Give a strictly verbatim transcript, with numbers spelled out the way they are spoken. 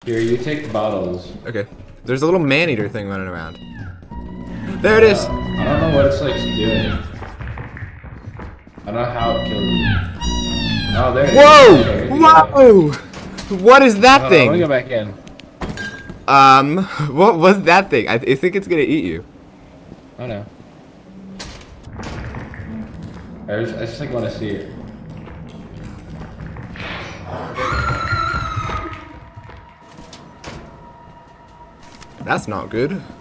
Here, you take the bottles. Okay. There's a little Maneater thing running around. There it is! Uh, I don't know what it's like doing. I don't know how it killed me. Oh, there it Whoa! is. Okay, Whoa! What is that oh, thing? Let me go back in. Um, what was that thing? I, I think it's gonna eat you. Oh no. I just, I just like want to see it. That's not good.